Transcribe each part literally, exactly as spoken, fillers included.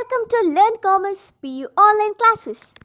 Welcome to Learn Commerce P U online classes.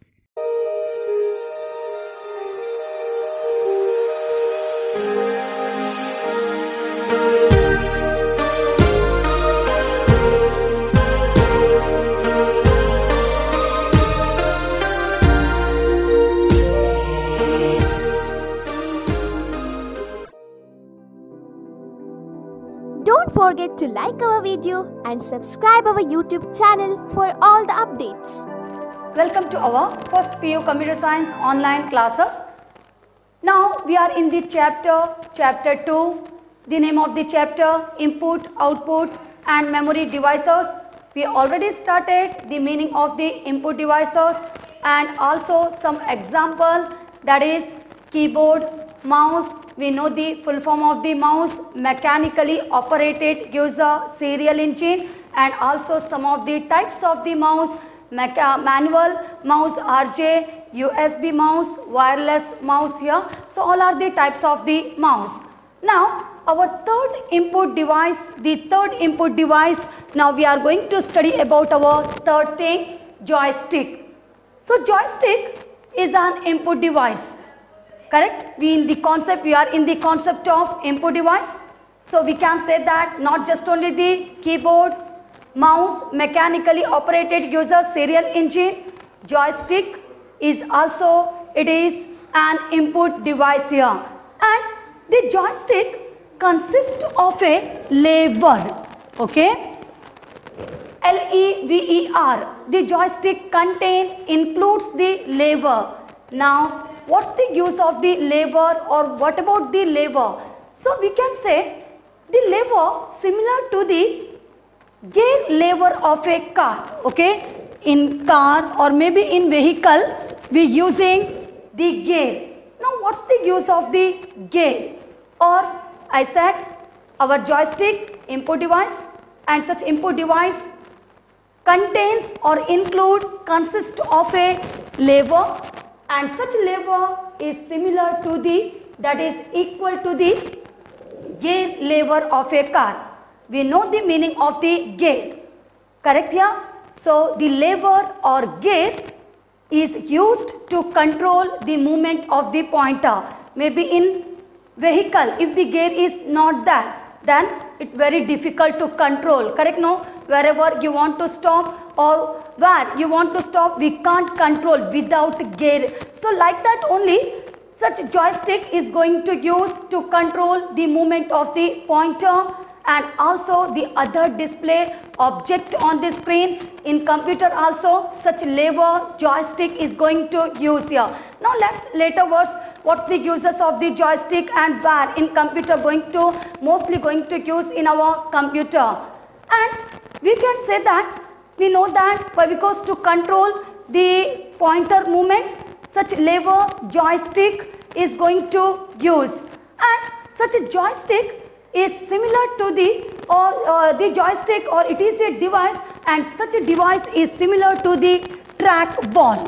Don't forget to like our video and subscribe our YouTube channel for all the updates. Welcome to our first P U Computer Science online classes. Now we are in the chapter, chapter two. The name of the chapter, Input, Output and Memory Devices. We already started the meaning of the input devices and also some example, that is keyboard, mouse. We know the full form of the mouse, mechanically operated user serial engine, and also some of the types of the mouse, manual mouse, R J, U S B mouse, wireless mouse here. So all are the types of the mouse. Now our third input device, the third input device, now we are going to study about our third thing, joystick. So joystick is an input device. Correct? We in the concept, we are in the concept of input device. So we can say that not just only the keyboard, mouse, mechanically operated user serial engine, joystick is also, it is an input device here. And the joystick consists of a lever, okay? L E V E R, the joystick contain, includes the lever. Now, what's the use of the lever, or what about the lever? So we can say the lever similar to the gear lever of a car, okay? In car or maybe in vehicle, we using the gear. Now what's the use of the gear? Or I said our joystick input device, and such input device contains or include, consists of a lever, and such lever is similar to the, that is equal to the gear lever of a car. We know the meaning of the gear, correct here? So the lever or gear is used to control the movement of the pointer. Maybe in vehicle, if the gear is not there, then it's very difficult to control, correct? No, wherever you want to stop or where you want to stop, we can't control without gear. So like that only, such joystick is going to use to control the movement of the pointer and also the other display object on the screen. In computer also, such lever joystick is going to use here. Now let's later words, what's the uses of the joystick and where in computer going to, mostly going to use in our computer. And we can say that, we know that why, because to control the pointer movement, such lever joystick is going to use. And such a joystick is similar to the, or uh, the joystick, or it is a device, and such a device is similar to the trackball.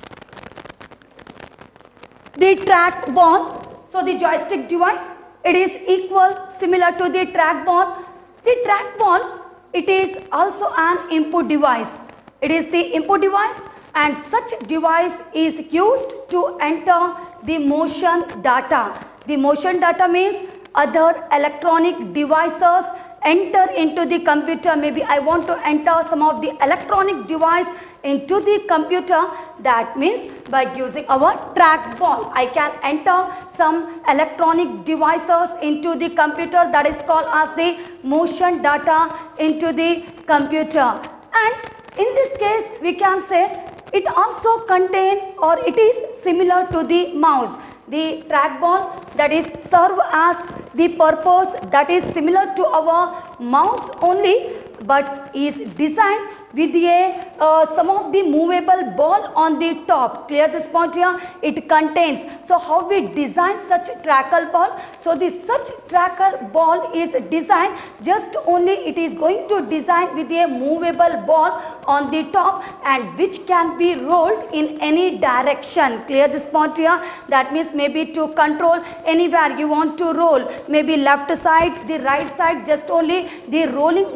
The trackball, so the joystick device, it is equal, similar to the trackball. The trackball, it is also an input device. It is the input device, and such device is used to enter the motion data. The motion data means other electronic devices enter into the computer. Maybe I want to enter some of the electronic device into the computer. That means by using our trackball, I can enter some electronic devices into the computer, that is called as the motion data into the computer. And in this case, we can say it also contain, or it is similar to the mouse. The trackball, that is serve as the purpose, that is similar to our mouse only, but is designed with a uh, some of the movable ball on the top. Clear this point here? It contains. So how we design such tracker ball? So the such tracker ball is designed, just only it is going to design with a movable ball on the top, and which can be rolled in any direction. Clear this point here? That means maybe to control anywhere you want to roll, maybe left side, the right side, just only the rolling movement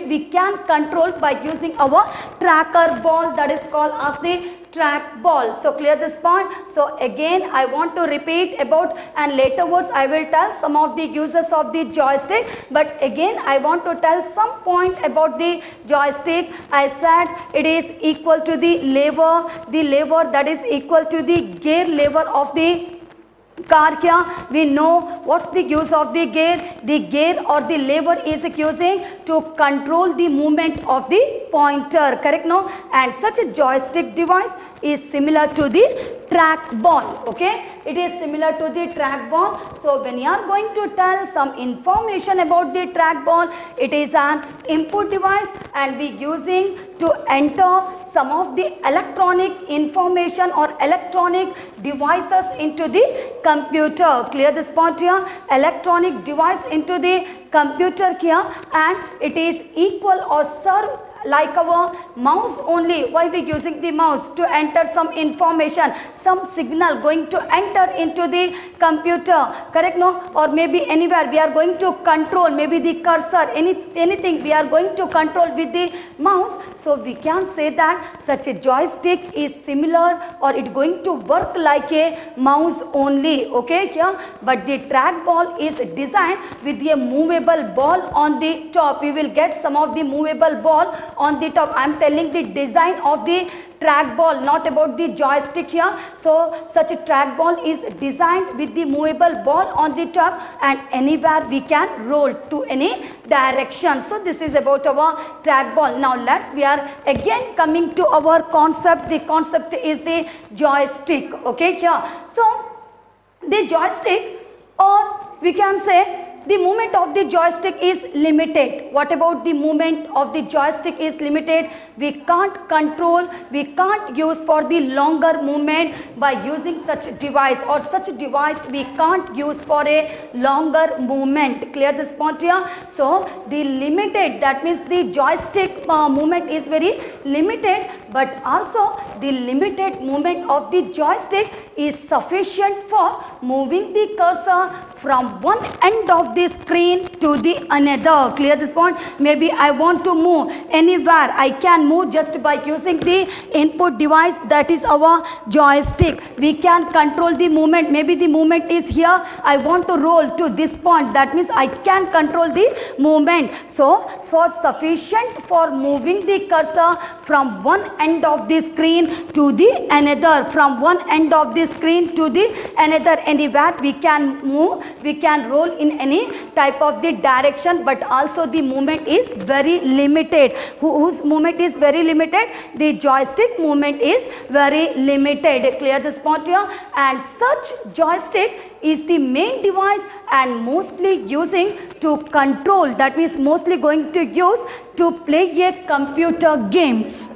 movement we can control by using our tracker ball, that is called as the track ball. So clear this point. So again I want to repeat about, and later words I will tell some of the uses of the joystick, but again I want to tell some point about the joystick. I said it is equal to the lever, the lever that is equal to the gear lever of the car. Kya we know what's the use of the gear? The gear or the lever is using to control the movement of the pointer, correct? No, and such a joystick device is similar to the track ball. Okay, it is similar to the track ball. So when you are going to tell some information about the track ball, it is an input device and we using to enter some of the electronic information or electronic devices into the computer. Clear this point here? Electronic device into the computer here, and it is equal or serve like our mouse only. Why we using the mouse? To enter some information, some signal going to enter into the computer, correct? No, or maybe anywhere we are going to control, maybe the cursor, any anything we are going to control with the mouse. So we can say that such a joystick is similar or it going to work like a mouse only. Okay, yeah? But the track ball is designed with a movable ball on the top. We will get some of the movable ball on the top. I am telling the design of the track ball, not about the joystick here. So such a track ball is designed with the movable ball on the top, and anywhere we can roll to any direction. So this is about our track ball. Now let's, we are again coming to our concept. The concept is the joystick. Okay, here. So the joystick, or we can say the movement of the joystick is limited. What about the movement of the joystick is limited? We can't control, we can't use for the longer movement by using such device, or such device we can't use for a longer movement. Clear this point here? So the limited, that means the joystick uh, movement is very limited, but also the limited movement of the joystick is sufficient for moving the cursor from one end of the screen to the another. Clear this point? Maybe I want to move anywhere, I can move just by using the input device, that is our joystick. We can control the movement. Maybe the movement is here, I want to roll to this point, that means I can control the movement. So for sufficient for moving the cursor from one end of the screen to the another, from one end of the screen to the another, anywhere we can move, we can roll in any type of the direction, but also the movement is very limited. Who, whose movement is very limited? The joystick movement is very limited. Clear this point here? And such joystick is the main device and mostly using to control, that means mostly going to use to play a computer games.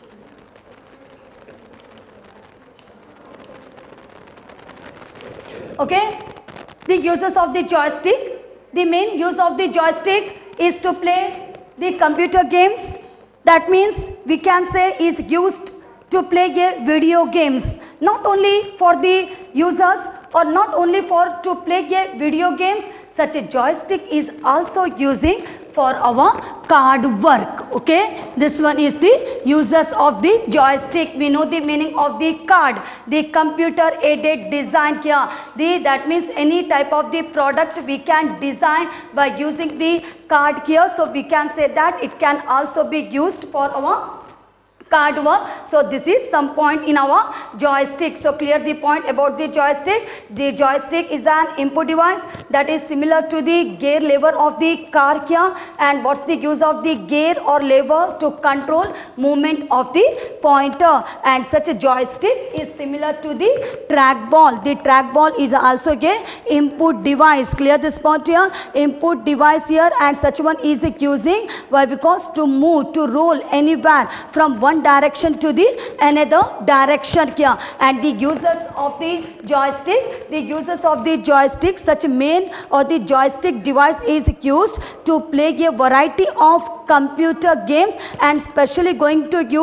Okay, the uses of the joystick, the main use of the joystick is to play the computer games. That means we can say is used to play a video games, not only for the users or not only for to play a video games. Such a joystick is also using for our card work. Okay, this one is the uses of the joystick. We know the meaning of the card, the computer aided design here. The that means any type of the product we can design by using the card here. So we can say that it can also be used for our card work. So this is some point in our joystick. So clear the point about the joystick. The joystick is an input device that is similar to the gear lever of the car here. And what's the use of the gear or lever? To control movement of the pointer. And such a joystick is similar to the track ball. The track ball is also a input device. Clear this point here? Input device here, and such one is using, why? Because to move, to roll anywhere from one direction to the another direction here. And the uses of the joystick, the uses of the joystick, such main or the joystick device is used to play a variety of computer games, and specially going to use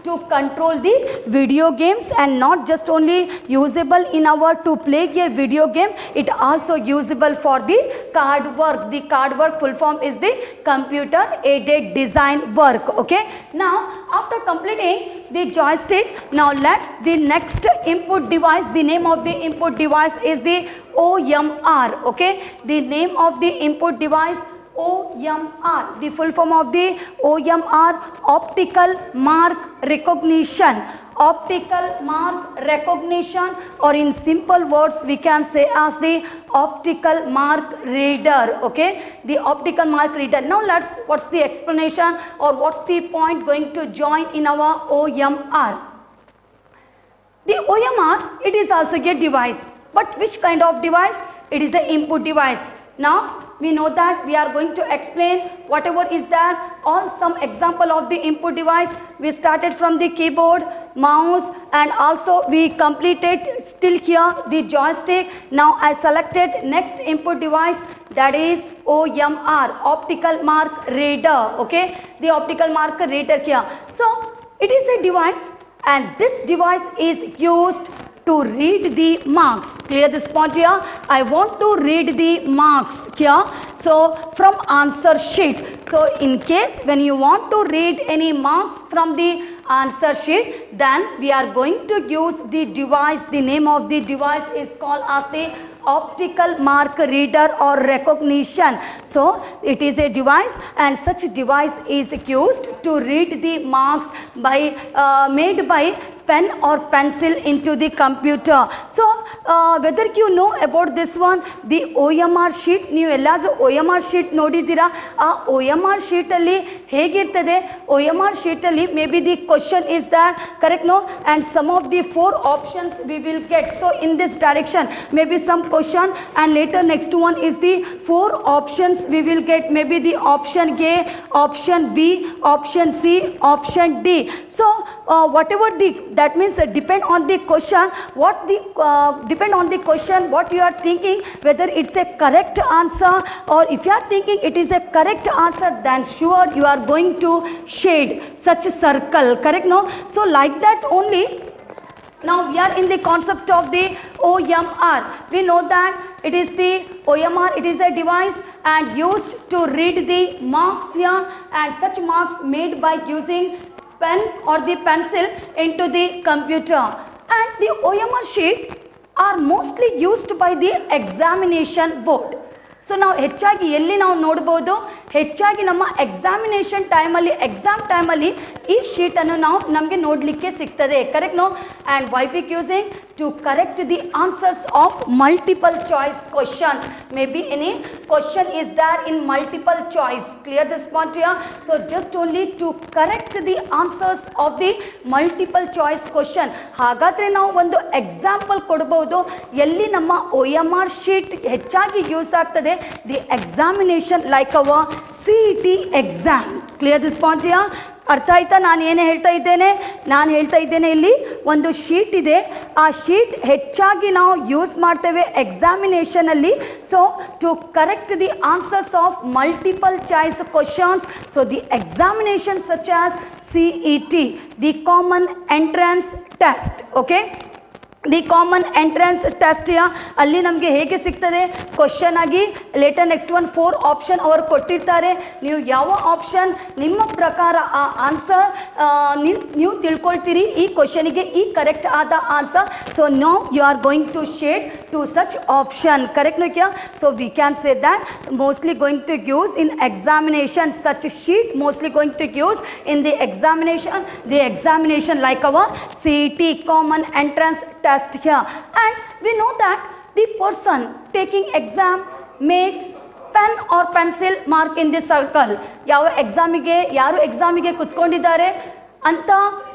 to control the video games, and not just only usable in our to play a video game, it also usable for the card work. The card work full form is the computer aided design work. Okay, now after completing the joystick, now let's the next input device. The name of the input device is the O M R. Okay, the name of the input device O M R. The full form of the O M R, optical mark recognition. Optical mark recognition, or in simple words we can say as the optical mark reader. Okay, the optical mark reader. Now let's, what's the explanation or what's the point going to join in our O M R? The O M R, it is also a device, but which kind of device? It is an input device. Now we know that we are going to explain whatever is there on some example of the input device. We started from the keyboard, mouse, and also we completed still here the joystick. Now I selected next input device, that is O M R, optical mark reader. Okay, the optical mark reader here. So it is a device, and this device is used to read the marks. Clear this point here? I want to read the marks here. So from answer sheet. So in case when you want to read any marks from the answer sheet, then we are going to use the device. The name of the device is called as the optical mark reader or recognition. So it is a device, and such device is used to read the marks by uh, made by pen or pencil into the computer. So uh, whether you know about this one, the O M R sheet, ನೀವು ಎಲ್ಲಾದರೂ O M R sheet ನೋಡಿದ್ದೀರಾ? ಆ O M R sheet ಅಲ್ಲಿ ಹೇಗಿರ್ತದೆ? O M R sheet ಅಲ್ಲಿ maybe the question is there, correct no? And some of the four options we will get. So in this direction, maybe some question, and later next one is the four options we will get. Maybe the option A, option B, option C, option D. So uh, whatever the, that means uh, depend on the question, what the uh, depend on the question what you are thinking, whether it's a correct answer, or if you are thinking it is a correct answer, then sure you are going to shade such a circle, correct no? So like that only. Now we are in the concept of the O M R. We know that it is the O M R, it is a device and used to read the marks here, and such marks made by using pen or the pencil into the computer. And the O M R sheet are mostly used by the examination board. So now ಹೆಚ್ಚಾಗಿ ಎಲ್ಲಿ ನಾವು ನೋಡಬಹುದು, ಹೆಚ್ಚಾಗಿ ನಮ್ಮ examination ಟೈಮಲ್ಲಿ exam ಟೈಮಲ್ಲಿ ಈ ಶೀಟನ್ನು ನಾವು ನಮಗೆ ನೋಡಲಿಕ್ಕೆ ಸಿಗ್ತದೆ, correct no? And why we using to correct the answers of multiple choice questions. Maybe any question is there in multiple choice. Clear this point here? So just only to correct the answers of the multiple choice question. ಹಾಗಾದ್ರೆ ನಾವು ಒಂದು example ಕೊಡಬಹುದು ಎಲ್ಲಿ ನಮ್ಮ O M R sheet ಹೆಚ್ಚಾಗಿ use ಆಗ್ತದೆ, the examination like our C E T exam. Clear this point here? ಅರ್ಥ ಆಯ್ತಾ ನಾನು ಏನು ಹೇಳ್ತಾ ಇದ್ದೇನೆ? ನಾನು ಹೇಳ್ತಾ ಇದ್ದೇನೆ ಇಲ್ಲಿ ಒಂದು ಶೀಟ್ ಇದೆ, ಆ ಶೀಟ್ ಹೆಚ್ಚಾಗಿ ನಾವು ಯೂಸ್ ಮಾಡ್ತೇವೆ ಎಕ್ಸಾಮಿನೇಷನಲ್ಲಿ. So to correct the answers of multiple choice questions. So the examination such as C E T, the common entrance test. Okay, the common entrance test ಅಲ್ಲಿ ನಮಗೆ ಹೇಗೆ ಸಿಗ್ತದೆ ಕ್ವಶನ್ ಆಗಿ, later next one four option ಅವರು ಕೊಟ್ಟಿರ್ತಾರೆ. ನೀವು ಯಾವ option ನಿಮ್ಮ ಪ್ರಕಾರ ಆ ಆನ್ಸರ್ ನೀವು ತಿಳ್ಕೊಳ್ತೀರಿ ಈ ಕ್ವಶನಿಗೆ ಈ ಕರೆಕ್ಟ್ ಆದ answer. So no you are going to shade to such option, correct no ಕ್ಯಾ? So we can say that mostly going to use in examination, such sheet mostly going to use in the examination, the examination like our C E T, common entrance test here. And we know that the person taking exam makes pen or pencil mark in the circle. ಯಾವ ಎಕ್ಸಾಮಿಗೆ ಯಾರು ಎಕ್ಸಾಮಿಗೆ ಕುತ್ಕೊಂಡಿದ್ದಾರೆ ಅಂತ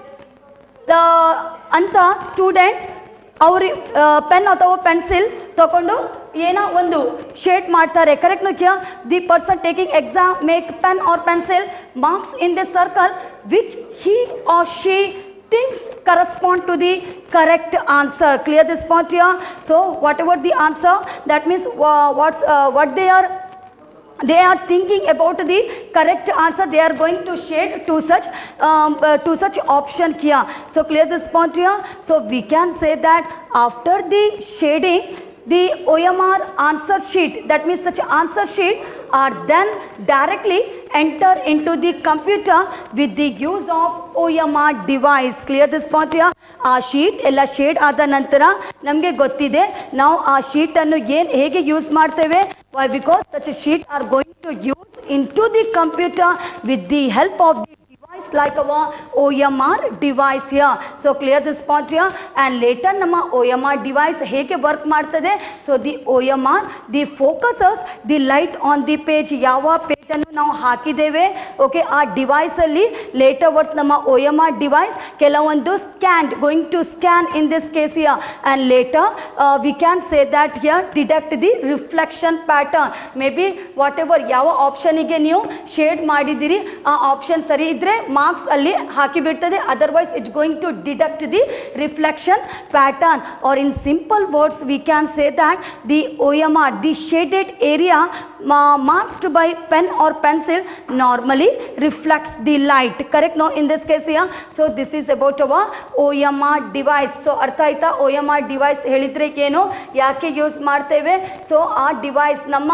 ಅಂತ student ಅವರು pen ಅಥವಾ pencil ತಗೊಂಡು ಏನೋ ಒಂದು ಶೇಡ್ ಮಾಡ್ತಾರೆ, ಕರೆಕ್ಟ್ ನೋ ಕ್ಯಾ? The person taking exam make pen or pencil marks in the circle which he or she thinks correspond to the correct answer. Clear this point here? So whatever the answer, that means uh, what's uh, what they are they are thinking about the correct answer, they are going to shade to such um, uh, to such option here. So clear this point here. So we can say that after the shading, the O M R answer sheet, that means such answer sheet are then directly enter into the computer with the use of O M R device. Clear this point here. ಆ sheet ಎಲ್ಲ shade ಆದ ನಂತರ ನಮಗೆ ಗೊತ್ತಿದೆ ನಾವು ಆ ಶೀಟನ್ನು ಏನು ಹೇಗೆ ಯೂಸ್ ಮಾಡ್ತೇವೆ. Why because such sheet are going to use in to the computer with the help of the device like our O M R device here. So clear this point here. And later ನಮ್ಮ O M R device ಹೇಗೆ work ಮಾಡ್ತದೆ. So the O M R the focuses the light on the page, ಯಾವ page ಅನ್ನು ನಾವು ಹಾಕಿದ್ದೇವೆ okay ಆ device ಅಲ್ಲಿ later words ನಮ್ಮ O M R device ಕೆಲವೊಂದು scan going to scan in this case here, and later uh, we can say that here detect the reflection pattern. Maybe whatever ಯಾವ option ಗೆ ನೀವು shade ಮಾಡಿದಿರಿ ಆ option ಸರಿ ಇದ್ರೆ marks ಅಲ್ಲಿ ಹಾಕಿ ಬಿಡ್ತದೆ, otherwise it's going to deduct the reflection pattern. Or in simple words we can say that the O M R, the shaded area uh, marked by pen or pencil normally reflects the light. Correct? No, in this case here. So this is about our O M R device. So ಅರ್ಥ ಆಯ್ತಾ? O M R device ಹೇಳಿದ್ರೆ ಏನು, ಯಾಕೆ use ಮಾಡ್ತೇವೆ. So ಆ device ನಮ್ಮ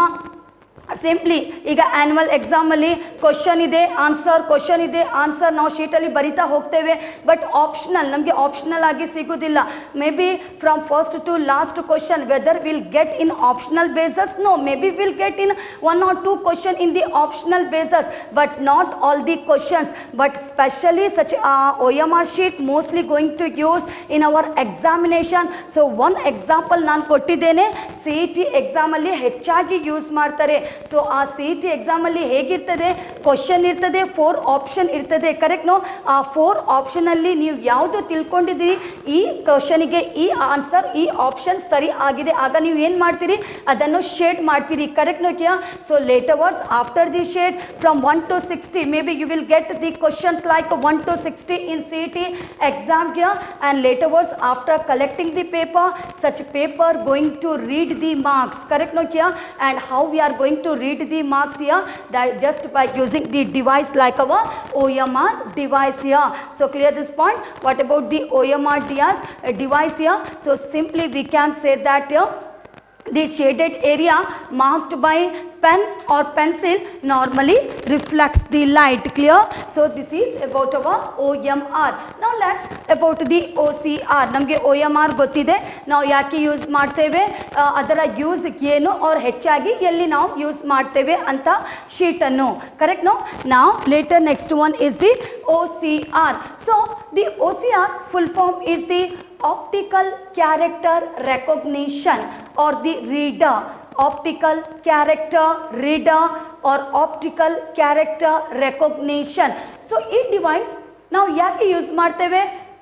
simply ಈಗ annual ಎಕ್ಸಾಮಲ್ಲಿ ಕ್ವಶನ್ ಇದೆ ಆನ್ಸರ್ ಕ್ವಶನ್ ಇದೆ ಆನ್ಸರ್ ನಾವು ಶೀಟಲ್ಲಿ ಬರಿತಾ ಹೋಗ್ತೇವೆ. ಬಟ್ ಆಪ್ಷನಲ್ ನಮಗೆ ಆಪ್ಷನಲ್ ಆಗಿ ಸಿಗೋದಿಲ್ಲ. Maybe from first to last question whether will get in optional bases, no maybe will get in one or two question in the optional bases, but not all the questions. But specially such O M R sheet mostly going to use in our examination. So one example ನಾನು ಕೊಟ್ಟಿದ್ದೇನೆ, C E T ಎಕ್ಸಾಮಲ್ಲಿ ಹೆಚ್ಚಾಗಿ use ಮಾಡ್ತಾರೆ. So ಆ C E T ಎಕ್ಸಾಮಲ್ಲಿ ಹೇಗಿರ್ತದೆ, question ಇರ್ತದೆ, four option ಇರ್ತದೆ. Correct no? ಆ ಫೋರ್ ಆಪ್ಷನಲ್ಲಿ ನೀವು ಯಾವುದು ತಿಳ್ಕೊಂಡಿದ್ದೀರಿ ಈ ಕ್ವಶನಿಗೆ ಈ ಆನ್ಸರ್ ಈ ಆಪ್ಷನ್ ಸರಿ ಆಗಿದೆ, ಆಗ ನೀವು ಏನು ಮಾಡ್ತೀರಿ ಅದನ್ನು ಶೇಡ್ ಮಾಡ್ತೀರಿ. ಕರೆಕ್ಟ್ ನೋ ಕ್ಯಾ? So later words after the shade from one to sixty maybe you will get the questions like one to sixty in C E T exam here, and later was after collecting the paper, such paper going to read the marks. Correct no here? And how we are going to read the marks here, that just by using the device like our O M R device here. So clear this point. What about the O M R device here? So simply we can say that here the shaded area marked by pen or pencil normally reflects the light. Clear? So this is about our O M R. Now let's about the O C R. ನಮಗೆ O M R ಗೊತ್ತಿದೆ, ನಾವು ಯಾಕೆ use ಮಾಡ್ತೇವೆ, ಅದರ use ಏನು और ಹೆಚ್ಚಾಗಿ ಎಲ್ಲಿ ನಾವು ಯೂಸ್ ಮಾಡ್ತೇವೆ ಅಂತ ಶೀಟನ್ನು. Correct no? Now later next one is the O C R. So the O C R full form is the optical character recognition or the reader. Optical character reader or optical character recognition. So ಈ device ನಾವು ಯಾಕೆ use ಮಾಡ್ತೇವೆ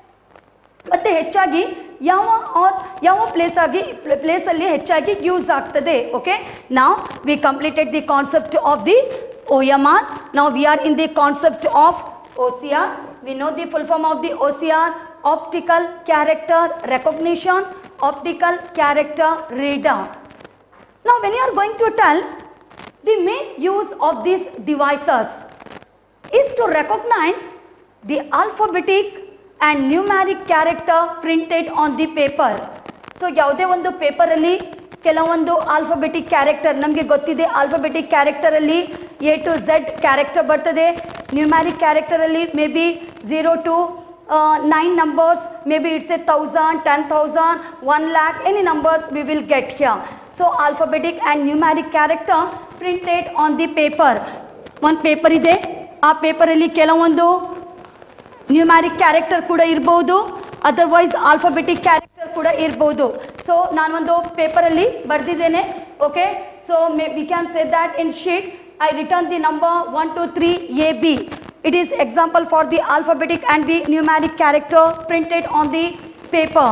ಮತ್ತೆ ಹೆಚ್ಚಾಗಿ ಯಾವ R ಯಾವ place ಆಗಿ ಪ್ಲೇಸಲ್ಲಿ ಹೆಚ್ಚಾಗಿ ಯೂಸ್ ಆಗ್ತದೆ. ಓಕೆ, ನಾವು we completed the concept of the O M R. Now we are in the concept of O C R. We know the full form of the O C R, optical character recognition, optical character reader. Now when you are going to tell the main use of these devices is to recognize the alphabetic and numeric character printed on the paper. So ಯಾವುದೇ ಒಂದು ಪೇಪರಲ್ಲಿ ಕೆಲವೊಂದು alphabetic character ನಮಗೆ ಗೊತ್ತಿದೆ, alphabetic ಕ್ಯಾರೆಕ್ಟರಲ್ಲಿ A to Z character ಬರ್ತದೆ. Numeric ಕ್ಯಾರೆಕ್ಟರಲ್ಲಿ maybe zero to nine numbers, maybe it's a thousand, ten thousand, one lakh, any numbers we will get here. So alphabetic and numeric character printed on the paper. One paper ಇದೆ, ಆ ಪೇಪರಲ್ಲಿ ಕೆಲವೊಂದು ನ್ಯೂಮ್ಯಾರಿಕ್ character ಕೂಡ ಇರಬಹುದು, otherwise alphabetic character ಕೂಡ ಇರಬಹುದು. So ನಾನೊಂದು ಪೇಪರಲ್ಲಿ ಬರೆದಿದ್ದೇನೆ. Okay, so may we can say that in sheet I written the number one two three A B. It is example for the alphabetic and the numeric character printed on the paper.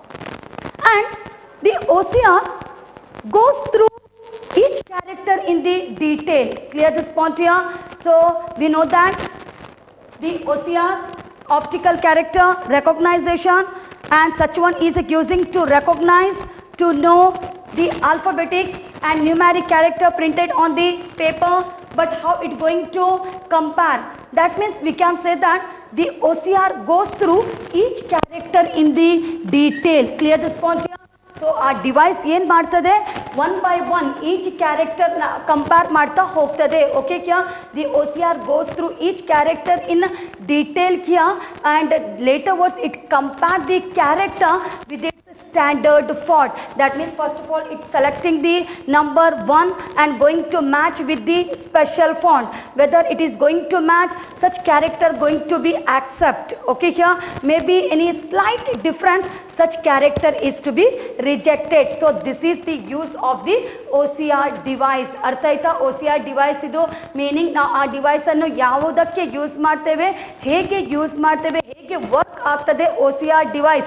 And the O C R goes through each character in the detail. Clear this point here? So we know that the O C R, optical character recognition, and such one is using to recognize, to know the alphabetic and numeric character printed on the paper, but how it going to compare? That means we can say that the O C R goes through each character in the detail. Clear this point here? So our device ಏನು ಮಾಡ್ತದೆ one by one each character ನ compare ಮಾಡ್ತಾ ಹೋಗ್ತದೆ. Okay क्या? The O C R goes through each character in detail क्या, and later words it compare the character with its standard font. That means first of all it's selecting the number one and going to match with the special font. Whether it is going to match, such character going to be accept. Okay here? Maybe any slight difference, such character is to be rejected. So this is the use of the O C R device. ಅರ್ಥ ಆಯ್ತಾ? O C R device ಇದು meaning ನಾವು ಆ device ಅನ್ನು ಯಾವುದಕ್ಕೆ use ಮಾಡ್ತೇವೆ, ಹೇಗೆ use ಮಾಡ್ತೇವೆ, ಹೇಗೆ ವರ್ಕ್ ಆಗ್ತದೆ O C R device.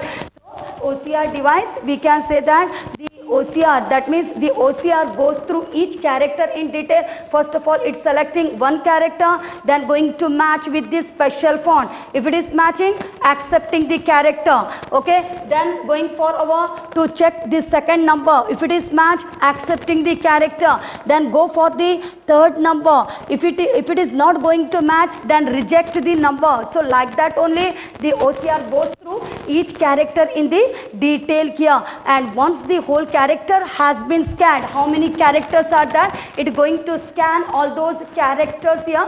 O C R device, we can say that the O C R, that means the O C R goes through each character in detail. First of all it's selecting one character, then going to match with this special font. If it is matching, accepting the character. Okay, then going for our to check the second number. If it is match, accepting the character, then go for the third number. If it if it is not going to match, then reject the number. So like that only the O C R goes through each character in the detail here, and once the whole character has been scanned, how many characters are there, it going to scan all those characters here,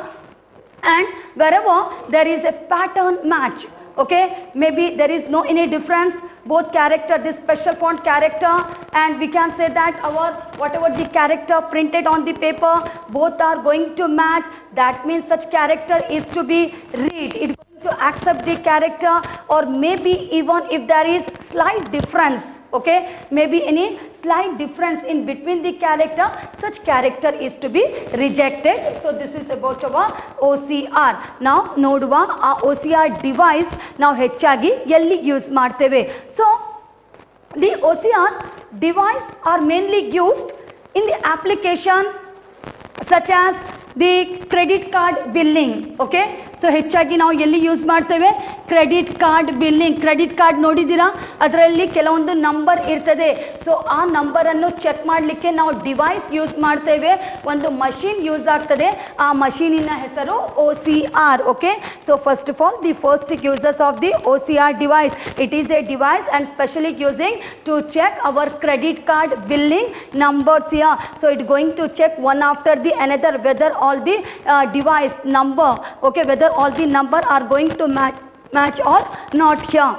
and wherever there is a pattern match, okay, maybe there is no any difference, both character, this special font character, and we can say that our whatever the character printed on the paper, both are going to match. That means such character is to be read. It to accept the character, or maybe even if there is slight difference, okay, maybe any slight difference in between the character, such character is to be rejected. So this is about our O C R. Now ನೋಡುವ ಆ O C R device ನಾವು ಹೆಚ್ಚಾಗಿ ಎಲ್ಲಿ use ಮಾಡ್ತೇವೆ. So the O C R device are mainly used in the application such as the credit card billing. Okay, so ಹೆಚ್ಚಾಗಿ ನಾವು ಎಲ್ಲಿ use ಮಾಡ್ತೇವೆ, credit card billing. Credit card ನೋಡಿದ್ದೀರಾ, ಅದರಲ್ಲಿ ಕೆಲವೊಂದು ನಂಬರ್ ಇರ್ತದೆ. ಸೊ ಆ ನಂಬರನ್ನು ಚೆಕ್ ಮಾಡಲಿಕ್ಕೆ ನಾವು ಡಿವೈಸ್ ಯೂಸ್ ಮಾಡ್ತೇವೆ. ಒಂದು ಮಷೀನ್ ಯೂಸ್ ಆಗ್ತದೆ, ಆ ಮಷೀನಿನ ಹೆಸರು O C R. Okay, so first of all the first uses of the O C R device. It is a device and specially using to check our credit card billing numbers here. So it going to check one after the another whether all the uh, device number, okay, whether all the number are going to match match or not here.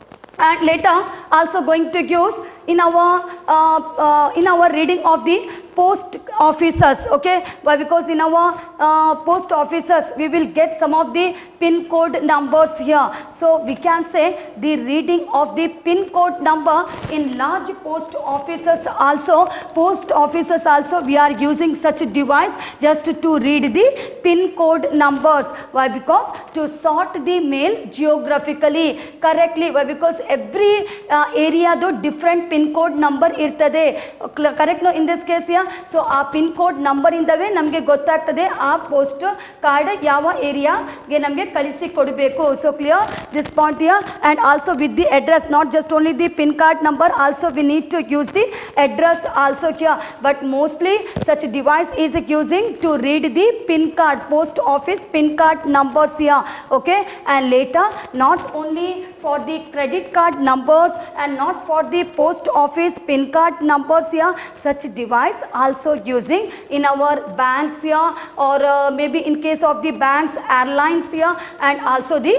And later also going to use in our uh, uh, in our reading of the post offices. Okay, why? Because in our uh, post offices we will get some of the pin code numbers here. So we can say the reading of the pin code number in large post offices also, post offices also we are using such a device just to read the pin code numbers. Why? Because to sort the mail geographically correctly. Why? Because every uh, area do different pin code number irtade. Correct no in this case here. So ಆ pin code number ಇಂದವೇ ನಮಗೆ ಗೊತ್ತಾಗ್ತದೆ ಆ post card ಯಾವ ಏರಿಯಾಗೆ ನಮಗೆ ಕಳಿಸಿ ಕೊಡಬೇಕು. So clear this point here. and also with the address, not just only the pin card number, also we need to use the address also here. But mostly such device is using to read the pin card, post office pin card numbers here. Okay, and later not only for the credit card numbers and not for the post office pin card numbers here, such device also using in our banks here, or uh, maybe in case of the banks, airlines here, and also the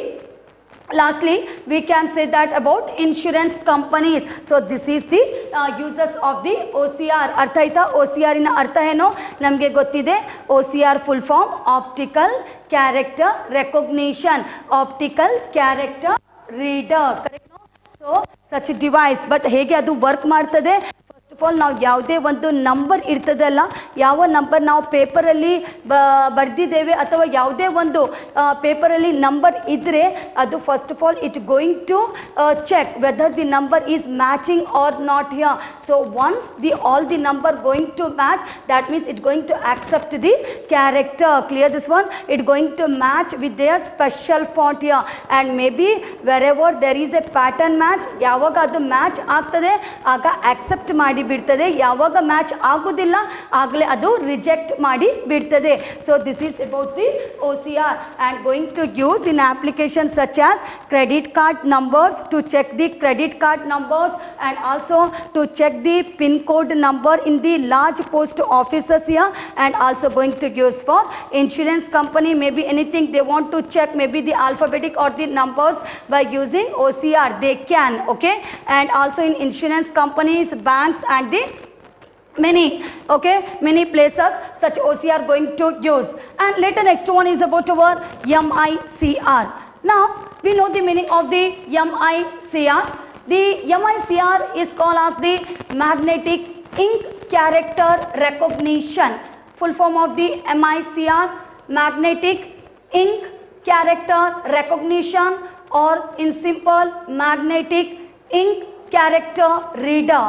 lastly we can say that about insurance companies. So this is the uh, uses of the O C R. ಅರ್ಥ ಆಯ್ತಾ? O C R ಇನ ಅರ್ಥ ಏನು ನಮಗೆ ಗೊತ್ತಿದೆ. O C R full form optical character recognition, optical character reader. Correct no? So such device, but ಹೇಗೆ ಅದು work ಮಾಡ್ತದೆ? ಫಸ್ಟ್ ಆಫ್ ಆಲ್ ನಾವು ಯಾವುದೇ ಒಂದು ನಂಬರ್ ಇರ್ತದಲ್ಲ, ಯಾವ ನಂಬರ್ ನಾವು ಪೇಪರಲ್ಲಿ ಬರೆದಿದ್ದೇವೆ ಅಥವಾ ಯಾವುದೇ ಒಂದು ಪೇಪರಲ್ಲಿ ನಂಬರ್ ಇದ್ದರೆ ಅದು first of all it going to check whether the number is matching or not here. So once the all the number going to match, that means it going to accept the character. Clear this one? It going to match with their special font here. And maybe wherever there is a pattern match, ಯಾವಾಗ ಅದು match ಆಗ್ತದೆ ಆಗ accept ಮಾಡಿ ಬಿಡ್ತದೆ, ಯಾವಾಗ match ಆಗೋದಿಲ್ಲ ಆಗಲೇ ಅದು ರಿಜೆಕ್ಟ್ ಮಾಡಿ ಬಿಡ್ತದೆ. So this is about the O C R and going to use in applications such as credit card numbers to check the credit card numbers and also to check the pin code number in the large post offices here, and also going to use for insurance company, maybe anything they want to check, maybe the alphabetic or the numbers by using O C R they can, okay. And also in insurance companies, banks and the many, okay, many places such O C R going to use. And later next one is about our M I C R. Now we know the meaning of the M I C R. The M I C R is called as the magnetic ink character recognition. Full form of the M I C R, magnetic ink character recognition, or in simple magnetic ink character reader.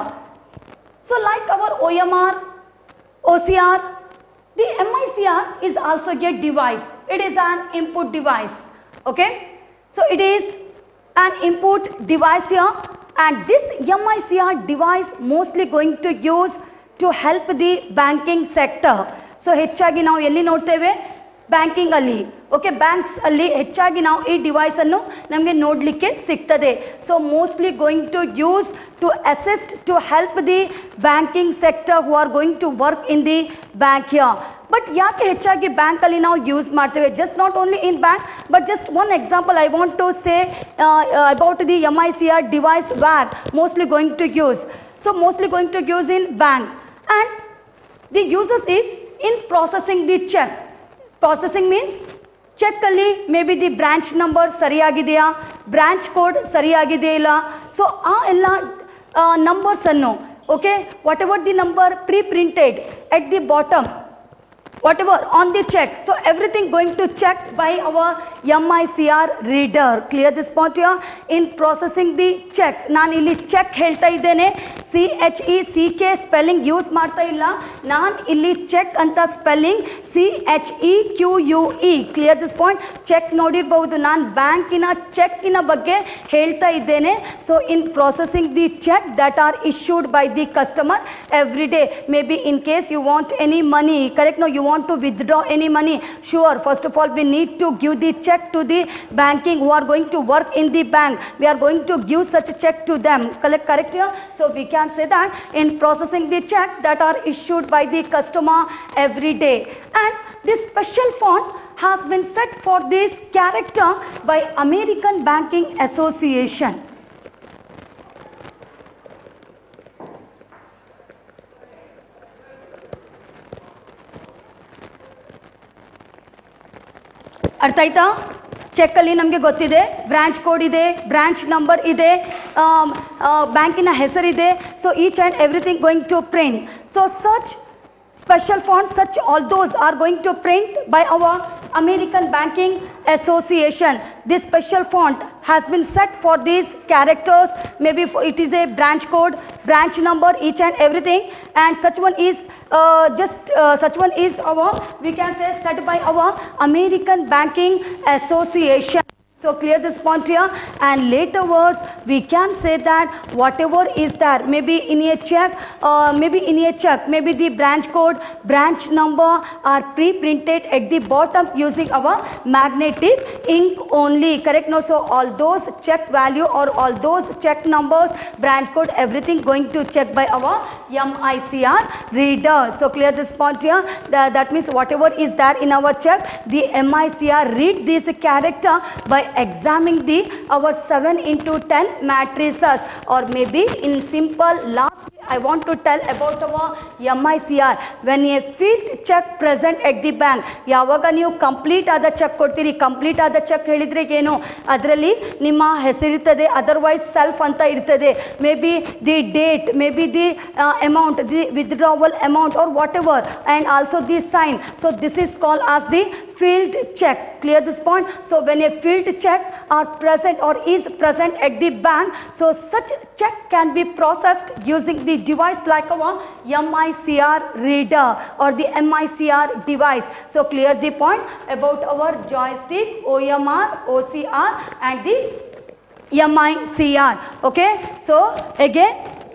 So like our O M R, O C R, the M I C R is also a device. It is an input device, okay. So it is an input device here, and this M I C R device mostly going to use to help the banking sector. So ಹೆಚ್ಚಾಗಿ ನಾವು ಎಲ್ಲಿ ನೋಡ್ತೇವೆ, banking ಅಲ್ಲಿ, okay, banks ಅಲ್ಲಿ ಹೆಚ್ಚಾಗಿ ನಾವು ಈ device ಅನ್ನು ನಮಗೆ ನೋಡಲಿಕ್ಕೆ ಸಿಗ್ತದೆ. So mostly going to use to assist to help the banking sector who are going to work in the bank here. But ಯಾಕೆ ಹೆಚ್ಚಾಗಿ ಬ್ಯಾಂಕಲ್ಲಿ ನಾವು ಯೂಸ್ ಮಾಡ್ತೇವೆ, just not only in bank but just one example I want to say about the M I C R device where mostly going to use. So mostly going to use in bank, and the uses is in processing the check. Processing means cheque ಅಲ್ಲಿ maybe the branch number ಸರಿಯಾಗಿದೆಯಾ, branch code ಸರಿಯಾಗಿದೆಯಾ ಇಲ್ಲ, so ಆ ಎಲ್ಲ numbers ಅನ್ನು, okay, whatever the number pre printed at the bottom, whatever on the check, so everything going to check by our M I C R reader. Clear this point here. In processing the check, ನಾನು ಇಲ್ಲಿ cheque ಹೇಳ್ತಾ ಇದ್ದೇನೆ, C H E C K spelling use ಮಾಡ್ತಾ ಇಲ್ಲ, ನಾನು ಇಲ್ಲಿ cheque ಅಂತ spelling C H E Q U E. Clear this point. Cheque ನೋಡಿರ್ಬಹುದು, ನಾನು ಬ್ಯಾಂಕಿನ ಚೆಕ್ಕಿನ ಬಗ್ಗೆ ಹೇಳ್ತಾ ಇದ್ದೇನೆ. So in processing the cheque that are issued by the customer every day, maybe in case you want any money, correct, no you want to withdraw any money, sure, first of all we need to give the check to the banking who are going to work in the bank, we are going to give such a check to them, correct, correct here. So we can say that in processing the check that are issued by the customer every day, and this special font has been set for this character by American Banking Association. ಅರ್ಥ ಆಯ್ತಾ? ಚೆಕ್ಕಲ್ಲಿ ನಮಗೆ ಗೊತ್ತಿದೆ, branch code ಇದೆ, branch number ಇದೆ, ಬ್ಯಾಂಕಿನ ಹೆಸರಿದೆ. So each and everything going to print. So such special fonts, such all those are going to print by our American Banking Association. This special font has been set for these characters, maybe for it is a branch code, branch number, each and everything, and such one is uh, just uh, such one is our, we can say, set by our American Banking Association. So clear this point here, and later words we can say that whatever is there, maybe in a check, uh, maybe in a check, maybe the branch code, branch number are pre-printed at the bottom using our magnetic ink only, correct? No, so all those check value or all those check numbers, branch code, everything going to check by our M I C R reader. So clear this point here. That, that means whatever is there in our check, the M I C R read this character by examining the our seven into ten matrices, or maybe in simple last I want to tell about our M I C R. When a field check present at the bank, ಯಾವಾಗ ನೀವು complete ಆದ check ಕೊಡ್ತೀರಿ, complete ಆದ check ಹೇಳಿದ್ರೆ ಏನು, ಅದರಲ್ಲಿ ನಿಮ್ಮ ಹೆಸರಿರ್ತದೆ, otherwise self ಅಂತ ಇರ್ತದೆ, maybe the date, maybe the amount, the withdrawal amount or whatever, and also the sign. So this is called as the field check. Clear this point? So when a field check are present or is present at the bank, so such check can be processed using the device like our M I C R reader or the M I C R device. So clear the point about our joystick, O M R, O C R and the M I C R. Okay, so again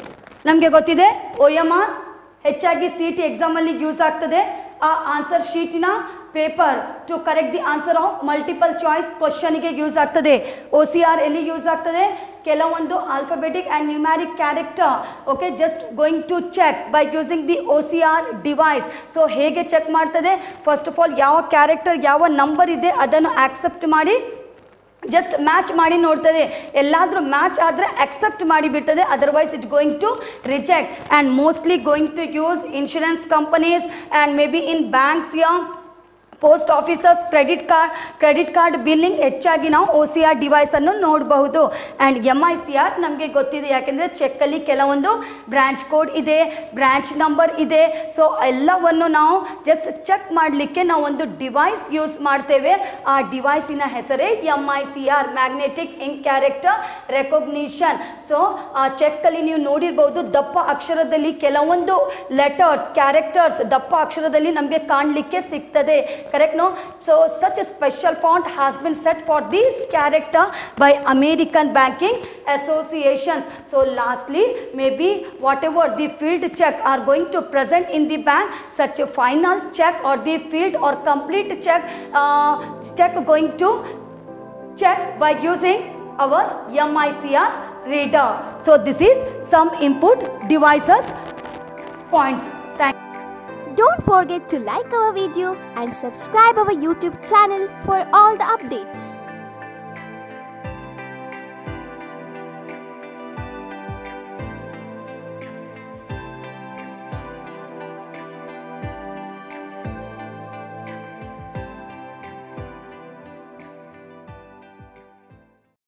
ನಮಗೆ ಗೊತ್ತಿದೆ O M R ಹೆಚ್ಚಾಗಿ C T ಎಕ್ಸಾಮಲ್ಲಿ use ಆಗ್ತದೆ. ಆ answer ಶೀಟಿನ paper to correct the answer of multiple choice ಕ್ವಶನ್ಗೆ use ಆಗ್ತದೆ. O C R ಎಲ್ಲಿ ಯೂಸ್ ಆಗ್ತದೆ? ಕೆಲವೊಂದು alphabetic and numeric character okay just going to check by using the O C R device. So ಹೇಗೆ check ಮಾಡ್ತದೆ? First of all ಯಾವ character ಯಾವ number ಇದೆ ಅದನ್ನು ಆಕ್ಸೆಪ್ಟ್ ಮಾಡಿ ಜಸ್ಟ್ ಮ್ಯಾಚ್ ಮಾಡಿ ನೋಡ್ತದೆ. ಎಲ್ಲಾದರೂ ಮ್ಯಾಚ್ ಆದರೆ ಅಕ್ಸೆಪ್ಟ್ ಮಾಡಿ ಬಿಡ್ತದೆ, otherwise it going to reject. And mostly going to use insurance companies and maybe in banks ಯಾ post offices credit card credit card billing ಹೆಚ್ಚಾಗಿ ನಾವು ಒ ಸಿ ಆರ್ ಡಿವೈಸನ್ನು ನೋಡಬಹುದು. And M I C R ನಮಗೆ ಗೊತ್ತಿದೆ, ಯಾಕೆಂದರೆ ಚೆಕ್ಕಲ್ಲಿ ಕೆಲವೊಂದು ಬ್ರ್ಯಾಂಚ್ ಕೋಡ್ ಇದೆ, ಬ್ರ್ಯಾಂಚ್ ನಂಬರ್ ಇದೆ. ಸೊ ಎಲ್ಲವನ್ನು ನಾವು ಜಸ್ಟ್ ಚೆಕ್ ಮಾಡಲಿಕ್ಕೆ ನಾವು ಒಂದು ಡಿವೈಸ್ ಯೂಸ್ ಮಾಡ್ತೇವೆ. ಆ ಡಿವೈಸಿನ ಹೆಸರೇ M I C R, magnetic ink character recognition. So ಆ ಚೆಕ್ಕಲ್ಲಿ ನೀವು ನೋಡಿರ್ಬೋದು ದಪ್ಪ ಅಕ್ಷರದಲ್ಲಿ ಕೆಲವೊಂದು ಲೆಟರ್ಸ್ ಕ್ಯಾರೆಕ್ಟರ್ಸ್ ದಪ್ಪ ಅಕ್ಷರದಲ್ಲಿ ನಮಗೆ ಕಾಣಲಿಕ್ಕೆ ಸಿಗ್ತದೆ. Correct, no? So such a special font has been set for this character by American Banking Association. So lastly, maybe whatever the field check are going to present in the bank, such a final check or the field or complete check uh, check going to check by using our M I C R reader. So this is some input devices points. Thank you. Don't forget to like our video and subscribe our YouTube channel for all the updates.